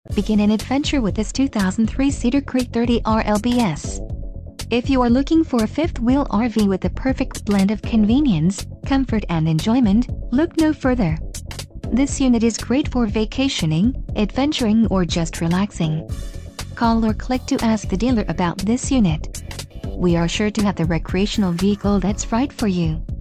Begin an adventure with this 2003 Cedar Creek 30R LBS. If you are looking for a fifth-wheel RV with the perfect blend of convenience, comfort and enjoyment, look no further. This unit is great for vacationing, adventuring or just relaxing. Call or click to ask the dealer about this unit. We are sure to have the recreational vehicle that's right for you.